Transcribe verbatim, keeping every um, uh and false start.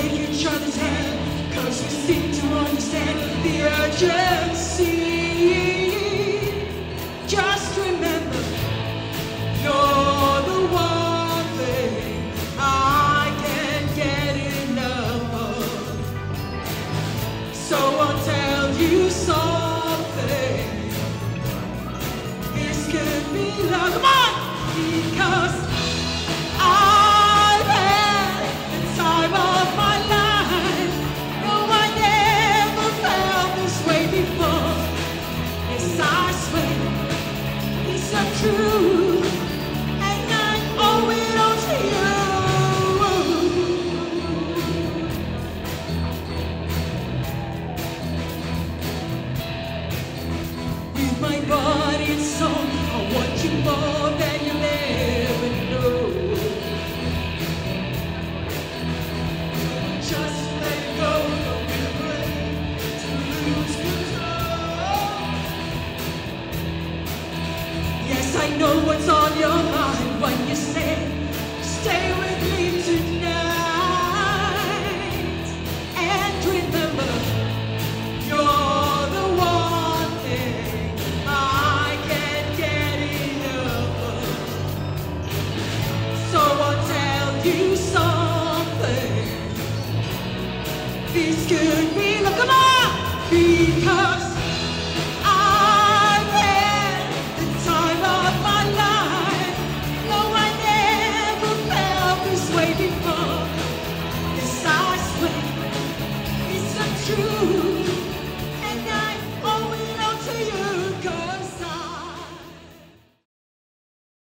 take each other's hand, 'cause we seem to understand the urgency. Just remember, you're the one thing I can't get enough of. So I'll tell you something. This could be love. Come on! Because I've had the time of my life. No, I never felt this way before. Yes, I swear it's so true, and I owe it all to you. With my body and soul, I want you more than you'll ever know. Just let go, don't be afraid to lose control. Yes, I know what's on your mind when you say, stay with me tonight. And remember, you're the one thing I can't get enough of. So I'll tell you something. This could be love, come on! Because